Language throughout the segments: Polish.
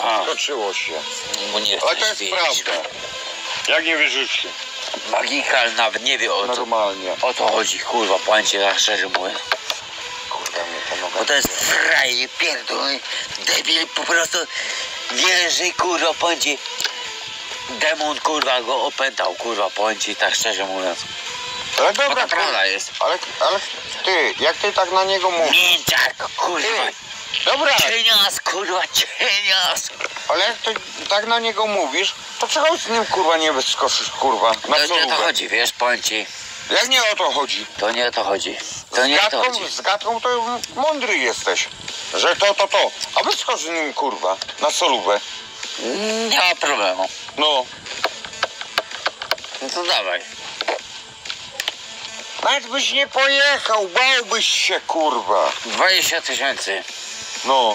skoczyło się. Bo nie Ale to jest chcesz prawda. Jak nie wierzycie? Magikal nawet nie wie Normalnie. o to chodzi, kurwa, powiem ci tak szczerze mówiąc. Kurwa mnie to noga. Bo to jest frajer, pierdolony, debil, po prostu wierzy, kurwa, powiem ci, demon, kurwa, go opętał, kurwa, powiem ci tak szczerze mówiąc. Ale Bo dobra, to prawda jest. ale ty, jak ty tak na niego mówisz? Mięczak, kurwa, Dobra, cienias, kurwa, cienias. ale jak ty tak na niego mówisz, to czego z nim kurwa nie wyskoczysz kurwa? Na To nie o to solówę? chodzi, wiesz, powiem ci, Jak nie o to chodzi? to nie o to chodzi. To nie o to chodzi. Z gadką to mądry jesteś. Że to. A wyskocz z nim kurwa na solówę. Nie ma problemu. No. No to dawaj. Nawet byś nie pojechał, bałbyś się kurwa. 20 000. No.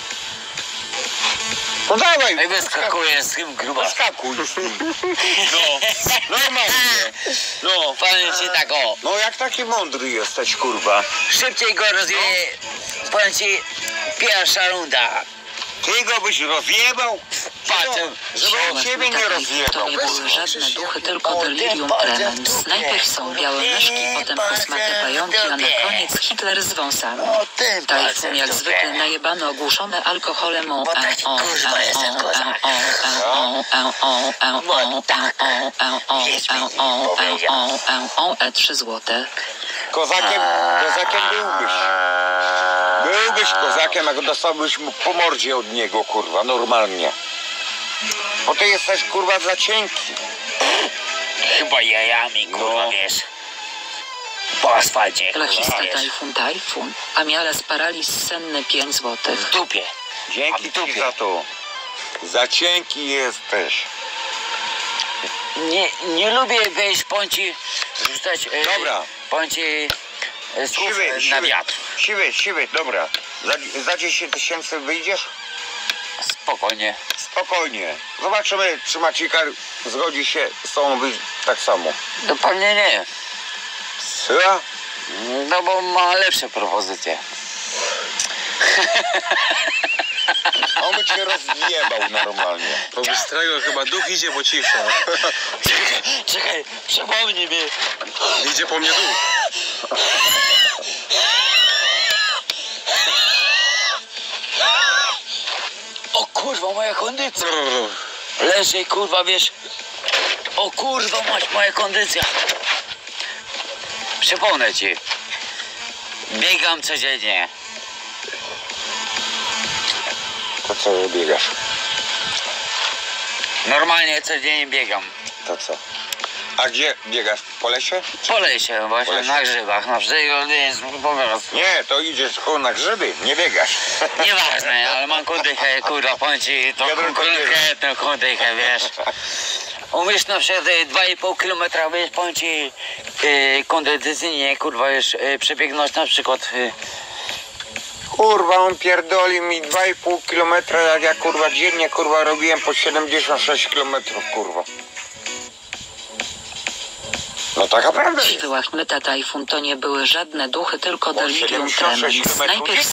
No dawaj. I wyskakuje z tym gruba. Wyskakuj. No. Normalnie. No. Powiem ci tak, o. No jak taki mądry jesteś kurwa. Szybciej go rozwieje. Powiem ci, pierwsza runda. Ty go byś rozjebał? Patrzę, Żeby on ciebie nie rozjebał. To nie były żadne duchy, tylko delirium tremens. Najpierw są białe myszki, potem kosmate pająki, a na koniec Hitler z wąsami. O tym Tajfun jak zwykle najebany, ogłuszony alkoholem. Bo taki kurwa jestem kozak. E3 złote. Kozakiem byłbyś. Byłbyś kozakiem, jak dostałbyś mu po mordzie od niego, kurwa, normalnie. Bo ty jesteś, kurwa, za cienki. Chyba jajami, kurwa, No. wiesz. Po asfalcie, kurwa, Lachista wiesz. tajfun. Amiales paralis senny 5 złotych. W dupie. Dzięki A w dupie. ci za to. Za cienki jesteś. Nie lubię wejść pąci, rzucać Dobra. pąci słów na wiatr. Siwy, dobra. Za 10 000 wyjdziesz? Spokojnie. Spokojnie. Zobaczymy, czy Macikar zgodzi się z tobą wyjść tak samo. No pewnie nie. Co? No bo ma lepsze propozycje. On by cię rozjebał normalnie. Po wystroju chyba duch idzie, bo cisza. Czekaj, przypomnij mi. Idzie po mnie duch. O kurwa, moja kondycja. Leżej, kurwa, wiesz. O kurwa, masz moja kondycja. Przypomnę ci. Biegam codziennie. To co biegasz? Normalnie codziennie biegam. To co? A gdzie biegasz? Po lesie? Po lesie, właśnie Po lesie. na grzybach, na brzegu jest po prostu. Nie, to idziesz tylko na grzyby, nie biegasz. Nieważne, ale mam kondychę, kurwa, powiem ci, to Wiadro konkretną kondychę, wiesz. Umiesz na przykład 2,5 km, wiesz, powiem ci, kondycyjnie, kurwa, wiesz, przebiegnąć na przykład, Kurwa, on pierdoli mi 2,5 km, jak ja kurwa dziennie kurwa robiłem po 76 km, kurwa. No taka prawda jest. Siwy łachmyta tajfun to nie były żadne duchy, tylko Bo delirium 76 tremens. kilometrów Najpierw